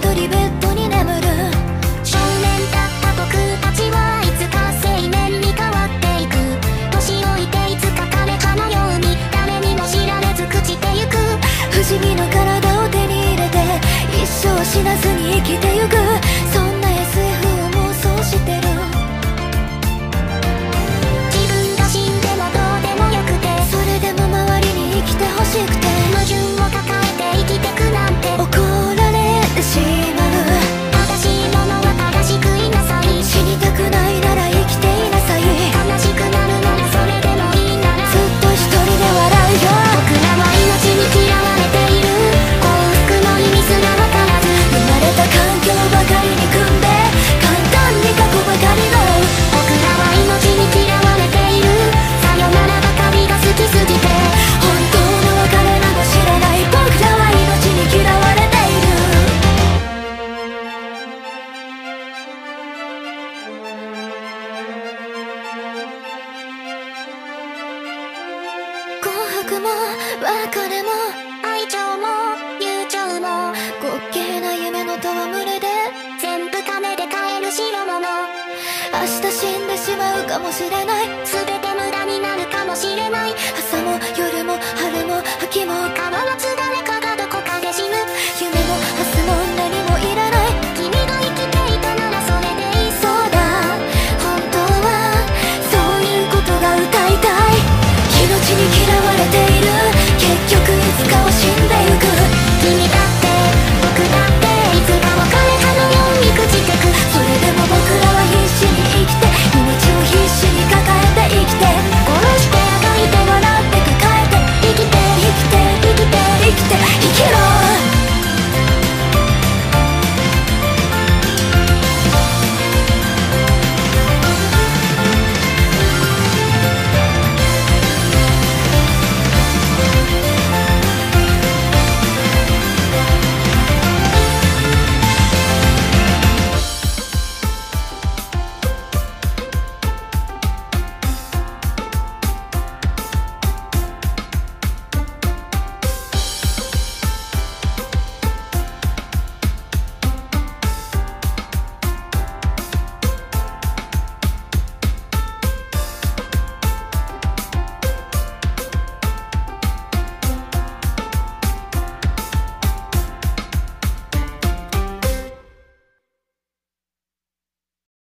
人ベッドに眠る。 少年だった僕たちはいつか青年に変わっていく。年老いていつか枯葉のように誰にも知られず朽ちてゆく。 不思議な体を手に入れて一生死なずに生きてゆく。そんな SF を妄想してる。 自分が死んでもどうでもよくて、 それでも周りに生きてほしくて、 矛盾を抱えて生きてくなんて怒られてしまう。 正しいものは正しくいなさい。 死にたくないなら生きていなさい。 悲しくなるならそれでもいいならずっと一人で笑うよ。 僕らは命に嫌われている。幸福の意味すらわからず、 生まれた環境ばかりに組んで簡単に過去ばかりの。 僕らは命に嫌われている。さよならばかりが好きすぎて、 本当の別れなど知らない。僕らは命に嫌われている。幸福も別れも愛情も友情も滑稽な夢の戯れで全部金で買える代物。 明日死んでしまうかもしれない。 全て無駄になるかもしれない。 挟